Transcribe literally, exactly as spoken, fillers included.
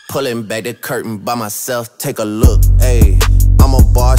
Pulling back the curtain by myself, take a look, ayy. I'm a boss.